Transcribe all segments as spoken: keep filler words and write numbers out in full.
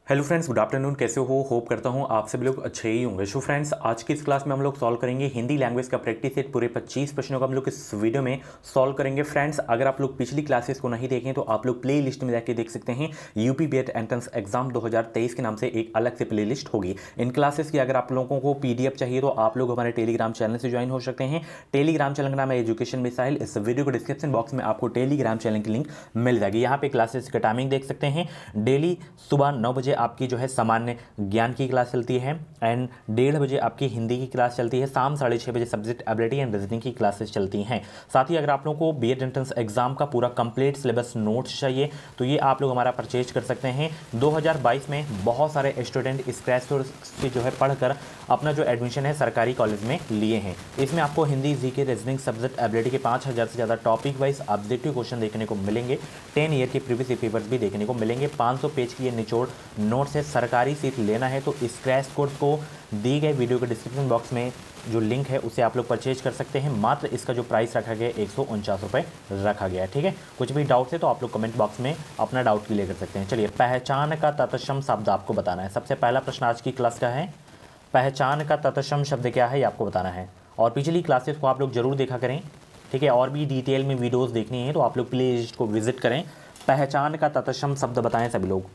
Hello friends, good afternoon. कैसे हो? Hope करता हूँ आप सभी लोग अच्छे ही होंगे। सो फ्रेंड्स, आज की इस क्लास में हम लोग सॉल्व करेंगे हिंदी लैंग्वेज का प्रैक्टिस सेट। पूरे पच्चीस प्रश्नों का हम लोग इस वीडियो में सॉल्व करेंगे। फ्रेंड्स, अगर आप लोग पिछली क्लासेस को नहीं देखें तो आप लोग प्ले लिस्ट में जाके देख सकते हैं। यूपी बीएड एंट्रेंस एग्जाम दो हज़ार तेईस के नाम से एक अलग से प्ले लिस्ट होगी। इन क्लासेस की अगर आप लोगों को पीडीएफ चाहिए तो आप लोग हमारे टेलीग्राम चैनल से ज्वाइन हो सकते हैं। टेलीग्राम चैनल का नाम है एजुकेशन मिसाइल। इस वीडियो को डिस्क्रिप्शन बॉक्स में आपको टेलीग्राम चैनल की लिंक मिल जाएगी। यहाँ पे क्लासेस का टाइमिंग देख सकते हैं। डेली सुबह नौ बजे आपकी जो है सामान्य ज्ञान की क्लास चलती है एंड डेढ़ बजे आपकी हिंदी की क्लास चलती है। शाम साढ़े छः बजे सब्जेक्ट एबिलिटी एंड रीजनिंग की क्लासेस चलती हैं। साथ ही अगर आप लोगों को बीएड एंट्रेंस एग्जाम का पूरा कंप्लीट सिलेबस नोट्स चाहिए तो ये आप लोग हमारा परचेज कर सकते हैं। दो हज़ार बाईस में बहुत सारे स्टूडेंट स्क्रैच से जो है पढ़कर अपना जो एडमिशन है सरकारी कॉलेज में लिए हैं। इसमें आपको Hindi, GK, reasoning, subject ability के पाँच हज़ार से ज़्यादा टॉपिक वाइज ऑब्जेक्टिव क्वेश्चन देखने को मिलेंगे। टेन ईयर के प्रीवियस पेपर्स भी देखने को मिलेंगे। पाँच सौ पेज की ये निचोड़ नोट्स है। सरकारी सीट लेना है तो स्क्रैच कोर्स को दी गए वीडियो के डिस्क्रिप्शन बॉक्स में जो लिंक है उसे आप लोग परचेज कर सकते हैं। मात्र इसका जो प्राइस रखा गया है एक सौ उनचास रुपये रखा गया है। ठीक है, कुछ भी डाउट है तो आप लोग कमेंट बॉक्स में अपना डाउट क्लियर कर सकते हैं। चलिए, पहचान का तत्सम शब्द आपको बताना है। सबसे पहला प्रश्न आज की क्लास का है, पहचान का तत्सम शब्द क्या है ये आपको बताना है। और पिछली क्लासेस को आप लोग जरूर देखा करें। ठीक है, और भी डिटेल में वीडियोज़ देखनी है तो आप लोग प्ले लिस्ट को विजिट करें। पहचान का तत्सम शब्द बताएं सभी लोग।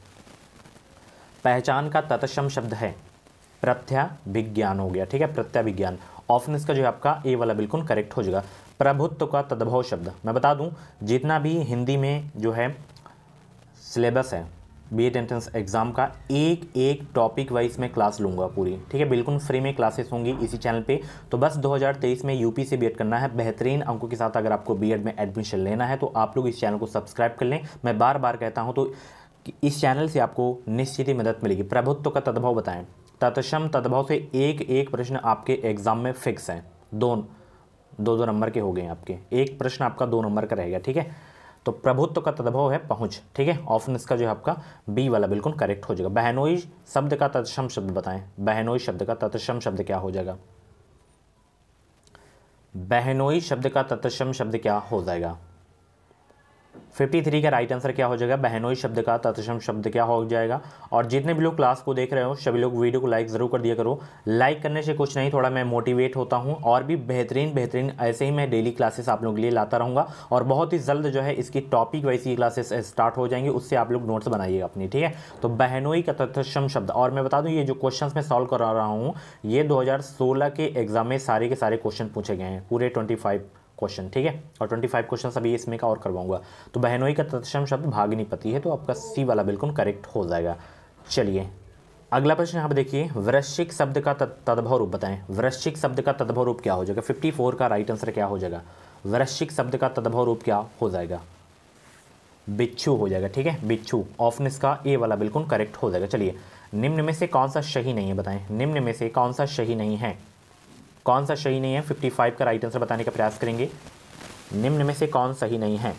पहचान का तत्सम शब्द है प्रत्याभिज्ञान हो गया। ठीक है, प्रत्याभिज्ञान। ऑप्शन इसका जो है आपका ए वाला बिल्कुल करेक्ट हो जाएगा। प्रभुत्व का तद्भव शब्द मैं बता दूं, जितना भी हिंदी में जो है सिलेबस है बीएड एंट्रेंस एग्जाम का, एक एक टॉपिक वाइज में क्लास लूँगा पूरी। ठीक है, बिल्कुल फ्री में क्लासेस होंगी इसी चैनल पे। तो बस दो हज़ार तेईस में यूपी से बीएड करना है बेहतरीन अंकों के साथ। अगर आपको बीएड में एडमिशन लेना है तो आप लोग इस चैनल को सब्सक्राइब कर लें। मैं बार बार कहता हूँ तो कि इस चैनल से आपको निश्चित ही मदद मिलेगी। प्रभुत्व का तद्भव बताएं। तत्सम तद्भव से एक एक प्रश्न आपके एग्जाम में फिक्स है। दो दो दो नंबर के हो गए आपके, एक प्रश्न आपका दो नंबर का रहेगा। ठीक है, तो प्रभुत्व का तद्भव है पहुंच। ठीक है, ऑप्शन इसका जो है आपका बी वाला बिल्कुल करेक्ट हो जाएगा। बहनोई शब्द का तत्सम शब्द बताएं। बहनोई शब्द का तत्सम शब्द क्या हो जाएगा? बहनोई शब्द का तत्सम शब्द क्या हो जाएगा? तिरेपन का राइट आंसर क्या हो जाएगा? बहनोई शब्द का तत्सम शब्द क्या हो जाएगा? और जितने भी लोग क्लास को देख रहे हो सभी लोग वीडियो को लाइक ज़रूर कर दिया करो। लाइक करने से कुछ नहीं, थोड़ा मैं मोटिवेट होता हूं और भी बेहतरीन बेहतरीन ऐसे ही मैं डेली क्लासेस आप लोगों के लिए लाता रहूँगा। और बहुत ही जल्द जो है इसकी टॉपिक वाइज की क्लासेस स्टार्ट हो जाएंगी, उससे आप लोग नोट्स बनाइएगा अपनी। ठीक है, तो बहनोई का तत्सम शब्द। और मैं बता दूँ ये जो क्वेश्चन मैं सॉल्व करा रहा हूँ ये दो हज़ार सोलह के एग्जाम में सारे के सारे क्वेश्चन पूछे गए हैं, पूरे ट्वेंटी फाइव क्वेश्चन। ठीक है, और पच्चीस क्वेश्चन अभी इसमें का और करवाऊंगा। तो बहनोई का तत्सम शब्द भागनीपति है, तो आपका सी वाला बिल्कुल करेक्ट हो जाएगा। चलिए, अगला प्रश्न यहाँ पे देखिए, वृश्चिक शब्द का तद्भव रूप बताएं। वृश्चिक शब्द का तद्भव रूप क्या हो जाएगा? चौवन का राइट आंसर क्या हो जाएगा? वृश्चिक शब्द का तद्भव रूप क्या हो जाएगा? बिच्छू हो जाएगा। ठीक है, बिच्छू। ऑप्शन इसका ए वाला बिल्कुल करेक्ट हो जाएगा। चलिए, निम्न में से कौन सा सही नहीं है बताएं। निम्न में से कौन सा सही नहीं है? कौन सा सही नहीं है? पचपन का राइट आंसर बताने का प्रयास करेंगे। निम्न में से कौन सही नहीं है?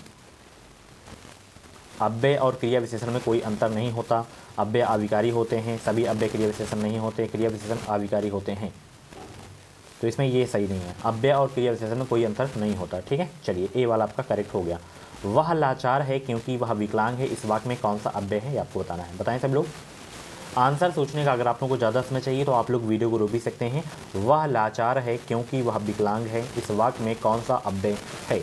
अव्यय और क्रिया विशेषण में कोई अंतर नहीं होता। अव्यय अविकारी होते हैं, सभी अव्यय क्रिया विशेषण नहीं होते, क्रिया विशेषण अविकारी होते हैं। तो इसमें ये सही नहीं है, अव्यय और क्रिया विशेषण में कोई अंतर नहीं होता। ठीक है, चलिए ए वाला आपका करेक्ट हो गया। वह लाचार है क्योंकि वह विकलांग है, इस वाक्य में कौन सा अव्यय है ये आपको बताना है। बताएं सब लोग। आंसर सोचने का अगर आप लोगों को ज़्यादा समय चाहिए तो आप लोग वीडियो को रोक भी सकते हैं। वह लाचार है क्योंकि वह विकलांग है, इस वाक्य में कौन सा अव्यय है?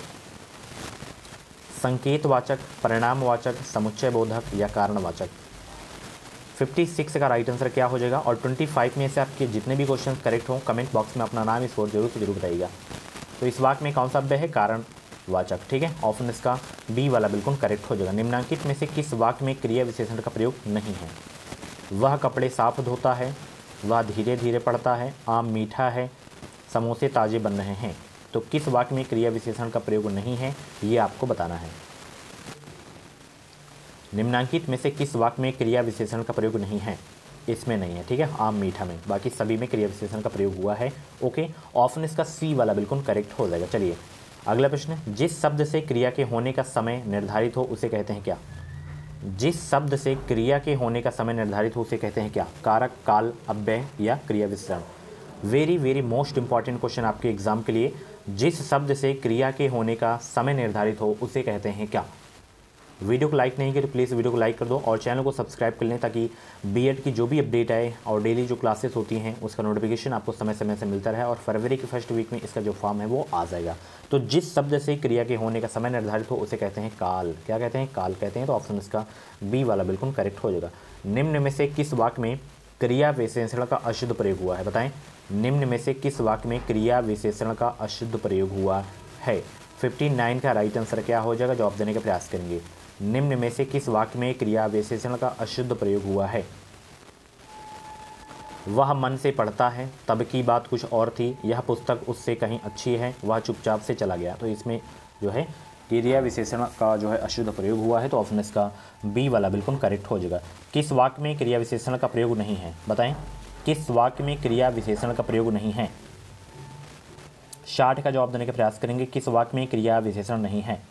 संकेतवाचक, परिणामवाचक, समुच्चय बोधक या कारणवाचक? छप्पन का राइट आंसर क्या हो जाएगा? और पच्चीस में से आपके जितने भी क्वेश्चन करेक्ट हों कमेंट बॉक्स में अपना नाम स्कोर जरूर से जरूर बताइएगा। तो इस वाक्य में कौन सा अव्यय है? कारणवाचक। ठीक है, ऑप्शन इसका बी वाला बिल्कुल करेक्ट हो जाएगा। निम्नलिखित में से किस वाक्य में क्रिया विशेषण का प्रयोग नहीं है? वह कपड़े साफ धोता है, वह धीरे धीरे पढ़ता है, आम मीठा है, समोसे ताज़े बन रहे हैं। तो किस वाक्य में क्रिया विशेषण का प्रयोग नहीं है ये आपको बताना है। निम्नांकित में से किस वाक्य में क्रिया विशेषण का प्रयोग नहीं है? इसमें नहीं है। ठीक है, आम मीठा में, बाकी सभी में क्रिया विशेषण का प्रयोग हुआ है। ओके, ऑप्शन इसका सी वाला बिल्कुल करेक्ट हो जाएगा। चलिए, अगला प्रश्न, जिस शब्द से क्रिया के होने का समय निर्धारित हो उसे कहते हैं क्या? जिस शब्द से क्रिया के होने का समय निर्धारित हो उसे कहते हैं क्या? कारक, काल, अव्यय या क्रिया विशेषण? Very very most important question आपके एग्जाम के लिए। जिस शब्द से क्रिया के होने का समय निर्धारित हो उसे कहते हैं क्या? वीडियो को लाइक नहीं किया तो प्लीज़ वीडियो को लाइक कर दो और चैनल को सब्सक्राइब कर लें, ताकि बीएड की जो भी अपडेट आए और डेली जो क्लासेस होती हैं उसका नोटिफिकेशन आपको समय समय से मिलता रहे। और फरवरी के फर्स्ट वीक में इसका जो फॉर्म है वो आ जाएगा। तो जिस शब्द से क्रिया के होने का समय निर्धारित हो उसे कहते हैं काल। क्या कहते हैं? काल कहते हैं। तो ऑप्शन इसका बी वाला बिल्कुल करेक्ट हो जाएगा। निम्न में से किस वाक्य में क्रिया विशेषण का अशुद्ध प्रयोग हुआ है? बताएं, निम्न में से किस वाक्य में क्रिया विशेषण का अशुद्ध प्रयोग हुआ है? उनसठ का राइट आंसर क्या हो जाएगा? जवाब देने का प्रयास करेंगे। निम्न में से किस वाक्य में क्रिया विशेषण का अशुद्ध प्रयोग हुआ है? वह मन से पढ़ता है, तब की बात कुछ और थी, यह पुस्तक उससे कहीं अच्छी है, वह चुपचाप से चला गया। तो इसमें जो है क्रिया विशेषण का जो है अशुद्ध प्रयोग हुआ है। तो ऑप्शन इसका बी वाला बिल्कुल करेक्ट हो जाएगा। किस वाक्य में क्रिया विशेषण का प्रयोग नहीं है? बताएं, किस वाक्य में क्रिया विशेषण का प्रयोग नहीं है? साठ का जवाब देने का प्रयास करेंगे। किस वाक्य में क्रिया विशेषण नहीं है?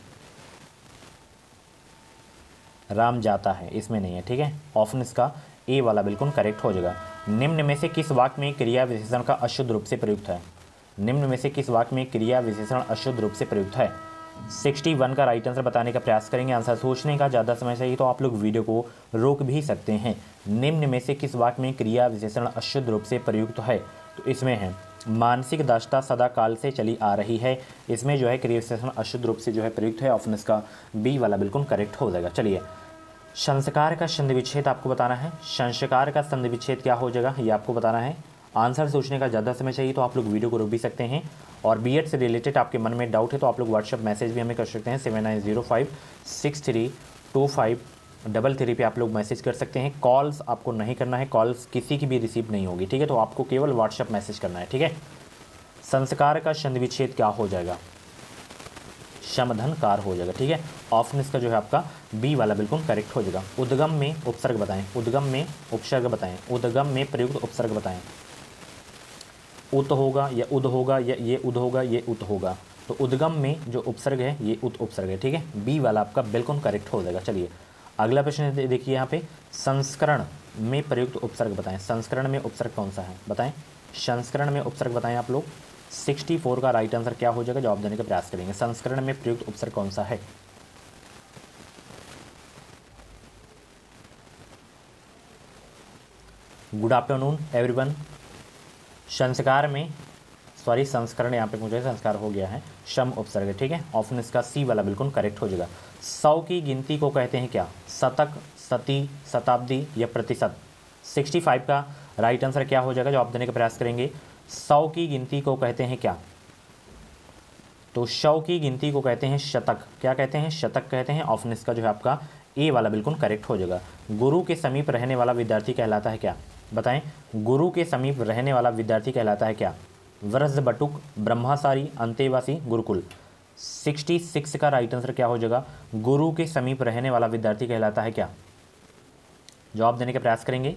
राम जाता है, इसमें नहीं है। ठीक है, ऑप्शन इसका ए वाला बिल्कुल करेक्ट हो जाएगा। निम्न में से किस वाक्य में क्रिया विशेषण का अशुद्ध रूप से प्रयुक्त है? निम्न में से किस वाक्य में क्रिया विशेषण अशुद्ध रूप से प्रयुक्त है? इकसठ का राइट आंसर बताने का प्रयास करेंगे। आंसर सोचने का ज़्यादा समय चाहिए तो आप लोग वीडियो को रोक भी सकते हैं। निम्न में से किस वाक्य में क्रिया विशेषण अशुद्ध रूप से प्रयुक्त है? तो इसमें है मानसिक दशा सदा काल से चली आ रही है। इसमें जो है क्रिया विशेषण अशुद्ध रूप से जो है प्रयुक्त है। ऑप्शन इसका बी वाला बिल्कुल करेक्ट हो जाएगा। चलिए, संस्कार का संधि विच्छेद आपको बताना है। संस्कार का संधि विच्छेद क्या हो जाएगा ये आपको बताना है। आंसर सोचने का ज़्यादा समय चाहिए तो आप लोग वीडियो को रोक भी सकते हैं। और बीएड से रिलेटेड आपके मन में डाउट है तो आप लोग व्हाट्सएप मैसेज भी हमें कर सकते हैं। Seven nine zero five six three two five double three पे आप लोग मैसेज कर सकते हैं। कॉल्स आपको नहीं करना है, कॉल्स किसी की भी रिसीव नहीं होगी। ठीक है, तो आपको केवल व्हाट्सएप मैसेज करना है। ठीक है, संस्कार का संधि विच्छेद क्या हो जाएगा? समधनकार हो जाएगा। ठीक है, ऑप्शन इसका जो है आपका बी वाला बिल्कुल करेक्ट हो जाएगा। उद्गम में उपसर्ग बताएं। उद्गम में उपसर्ग बताएं। उद्गम में प्रयुक्त उपसर्ग बताएं। उत होगा या उद होगा या ये उद होगा ये उत होगा। तो उद्गम में जो उपसर्ग है ये उत उपसर्ग है। ठीक है, बी वाला आपका बिल्कुल करेक्ट हो जाएगा। चलिए, अगला प्रश्न देखिए यहाँ पे, संस्करण में प्रयुक्त उपसर्ग बताएं। संस्करण में उपसर्ग कौन सा है? बताएं, संस्करण में उपसर्ग बताएं आप लोग। चौंसठ का राइट आंसर क्या हो जाएगा? जवाब देने का प्रयास करेंगे। संस्करण में प्रयुक्त उपसर्ग कौन सा है? Good afternoon everyone. संस्कार में सॉरी संस्करण यहाँ पे मुझे संस्कार हो गया है, शम उपसर्ग है। ठीक है, ऑप्शन इसका सी वाला बिल्कुल करेक्ट हो जाएगा। सौ की गिनती को कहते हैं क्या? शतक, सती, शताब्दी या प्रतिशत? पैंसठ का राइट आंसर क्या हो जाएगा? जवाब देने का प्रयास करेंगे। सौ की गिनती को कहते हैं क्या? तो सौ की गिनती को कहते हैं शतक। क्या कहते हैं? शतक कहते हैं। ऑप्शन इसका जो है आपका ए वाला बिल्कुल करेक्ट हो जाएगा। गुरु के समीप रहने वाला विद्यार्थी कहलाता है क्या? बताएं, गुरु के समीप रहने वाला विद्यार्थी कहलाता है क्या? व्रजबटुक, ब्रह्मचारी, अंतेवासी, गुरुकुल। छियासठ का राइट आंसर क्या हो जाएगा? गुरु के समीप रहने वाला विद्यार्थी कहलाता है क्या? जवाब देने का प्रयास करेंगे।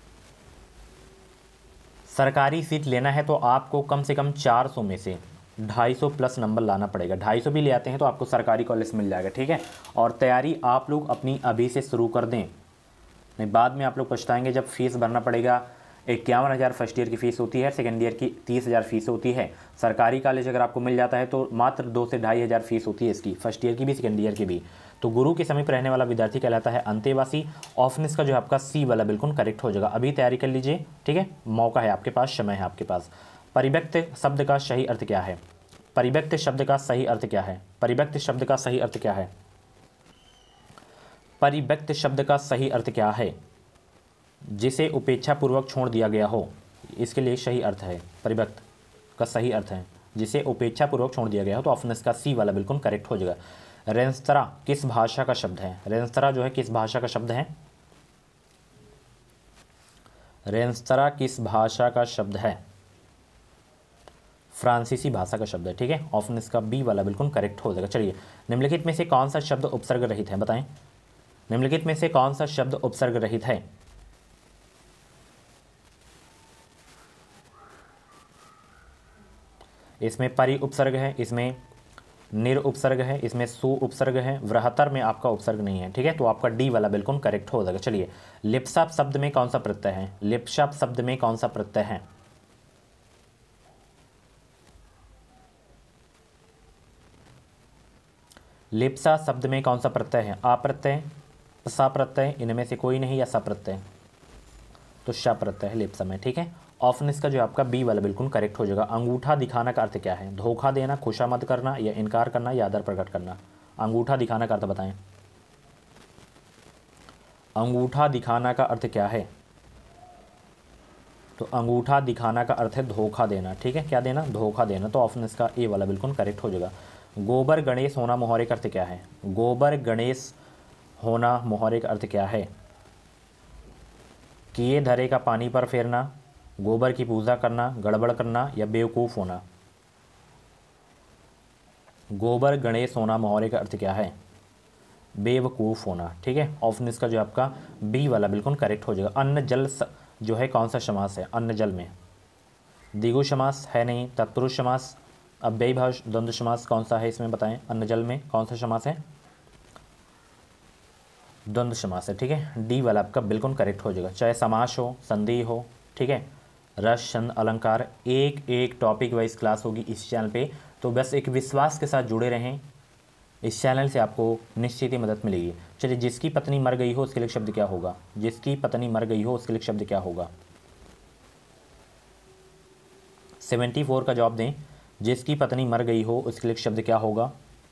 सरकारी सीट लेना है तो आपको कम से कम चार सौ में से ढाई सौ प्लस नंबर लाना पड़ेगा। ढाई सौ भी ले आते हैं तो आपको सरकारी कॉलेज मिल जाएगा। ठीक है, और तैयारी आप लोग अपनी अभी से शुरू कर दें, नहीं बाद में आप लोग पछताएंगे जब फीस भरना पड़ेगा। इक्यावन हज़ार फर्स्ट ईयर की फ़ीस होती है, सेकेंड ईयर की तीस हज़ार फीस होती है। सरकारी कॉलेज अगर आपको मिल जाता है तो मात्र दो से ढाई हज़ार फीस होती है इसकी, फर्स्ट ईयर की भी सेकेंड ईयर की भी। तो गुरु के समीप रहने वाला विद्यार्थी कहलाता है अंतेवासी। ऑप्शन इसका जो है आपका सी वाला बिल्कुल करेक्ट हो जाएगा। अभी तैयारी कर लीजिए। ठीक है, मौका है आपके पास, समय है आपके पास। परिव्यक्त शब्द का सही अर्थ क्या है? परिव्यक्त शब्द का सही अर्थ क्या है? परिव्यक्त शब्द का सही अर्थ क्या है? परिव्यक्त शब्द का सही अर्थ क्या है? जिसे उपेक्षापूर्वक छोड़ दिया गया हो, इसके लिए सही अर्थ है। परिव्यक्त का सही अर्थ है जिसे उपेक्षापूर्वक छोड़ दिया गया हो। तो ऑप्शन इसका सी वाला बिल्कुल करेक्ट हो जाएगा। रेंस्तरा किस भाषा का शब्द है? रेंस्तरा जो है किस भाषा का शब्द है? रेंस्तरा किस भाषा का शब्द है? फ्रांसीसी भाषा का शब्द है। ठीक है, ऑप्शन इसका बी वाला बिल्कुल करेक्ट हो जाएगा। चलिए, निम्नलिखित में से कौन सा शब्द उपसर्ग रहित है? बताएं, निम्नलिखित में से कौन सा शब्द उपसर्ग रहित है? इसमें परि उपसर्ग है, इसमें निर उपसर्ग है, इसमें सु उपसर्ग है, वृहत्तर में आपका उपसर्ग नहीं है। ठीक है, तो आपका डी वाला बिल्कुल करेक्ट हो जाएगा। चलिए, लिप्साप शब्द में कौन सा प्रत्यय है? लिप्साप शब्द में कौन सा प्रत्यय है? लिप्सा शब्द में कौन सा प्रत्यय है? आ प्रत्यय, सा प्रत्यय, इनमें से कोई नहीं, या सा प्रत्यय? तो श प्रत्यय है लिप्सा में, ठीक है। ऑप्शन इसका जो आपका बी वाला बिल्कुल करेक्ट हो जाएगा। अंगूठा दिखाना का अर्थ क्या है? धोखा देना, खुशामद करना, या इनकार करना, या आदर प्रकट करना? अंगूठा दिखाना का अर्थ बताएं। अंगूठा दिखाना का अर्थ क्या है? तो अंगूठा दिखाना का अर्थ है धोखा देना, ठीक है। क्या देना? धोखा देना। तो ऑप्शन इसका ए वाला बिल्कुल करेक्ट हो जाएगा। गोबर गणेश होना मुहावरे का अर्थ क्या है? गोबर गणेश होना मुहावरे का अर्थ क्या है? किए धरे का पानी पर फेरना, गोबर की पूजा करना, गड़बड़ करना, या बेवकूफ़ होना? गोबर गणेश होना मुहावरे का अर्थ क्या है? बेवकूफ़ होना, ठीक है। ऑप्शन इसका जो आपका बी वाला बिल्कुल करेक्ट हो जाएगा। अन्न जल स, जो है कौन सा समास है? अन्न जल में द्विगु समास है नहीं, तत्पुरुष समास, अव्ययीभाव द्वंद्व समास कौन सा है इसमें बताएं? अन्न जल में कौन सा समास है? द्वंद्व समास है, ठीक है। डी वाला आपका बिल्कुल करेक्ट हो जाएगा। चाहे समास हो, संधि हो, ठीक है, रस, छंद, अलंकार, एक एक टॉपिक वाइज क्लास होगी इस चैनल पे। तो बस एक विश्वास के साथ जुड़े रहें, इस चैनल से आपको निश्चित ही मदद मिलेगी। चलिए, जिसकी पत्नी मर गई हो उसके लिए शब्द क्या होगा? जिसकी पत्नी मर गई हो उसके लिए शब्द क्या होगा? सेवेंटी फोर का जवाब दें। जिसकी पत्नी मर गई हो उसके लिए शब्द क्या होगा?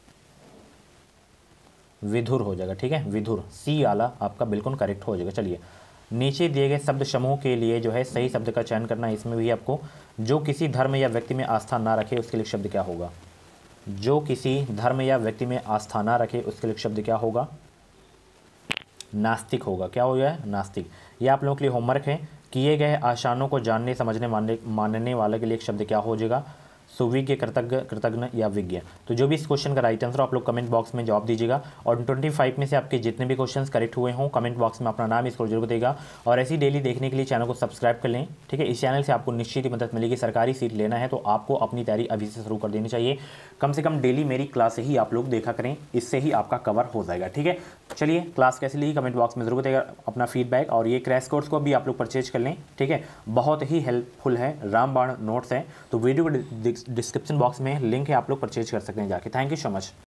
विधुर हो जाएगा, ठीक है, विधुर। सी आला आपका बिल्कुल करेक्ट हो जाएगा। चलिए, नीचे दिए गए शब्द समूह के लिए जो है सही शब्द का चयन करना है। इसमें भी आपको जो किसी धर्म या व्यक्ति में आस्था ना रखे उसके लिए शब्द क्या होगा? जो किसी धर्म या व्यक्ति में आस्था ना रखे उसके लिए शब्द क्या होगा? नास्तिक होगा। क्या हो गया? नास्तिक। यह आप लोगों के लिए होमवर्क है। किए गए आशानों को जानने, समझने, मानने मानने वाले के लिए एक शब्द क्या हो जाएगा? सुविज्ञ, कृतज्ञ, कृतज्ञ, या विज्ञ। तो जो भी इस क्वेश्चन का राइट आंसर आप लोग कमेंट बॉक्स में जवाब दीजिएगा। और पच्चीस में से आपके जितने भी क्वेश्चंस करेक्ट हुए हों कमेंट बॉक्स में अपना नाम इसको जरूर देगा। और ऐसी डेली देखने के लिए चैनल को सब्सक्राइब कर लें, ठीक है। इस चैनल से आपको निश्चित ही मदद मिलेगी। सरकारी सीट लेना है तो आपको अपनी तैयारी अभी से शुरू कर देनी चाहिए। कम से कम डेली मेरी क्लास ही आप लोग देखा करें, इससे ही आपका कवर हो जाएगा, ठीक है। चलिए, क्लास कैसी लगी कमेंट बॉक्स में जरूर बताइएगा अपना फीडबैक। और ये क्रैश कोर्स को भी आप लोग परचेज कर लें, ठीक है। बहुत ही हेल्पफुल है, रामबाण नोट्स है। तो वीडियो को डिस्क्रिप्शन बॉक्स में लिंक है, आप लोग परचेज कर सकते हैं जाके। Thank you so much.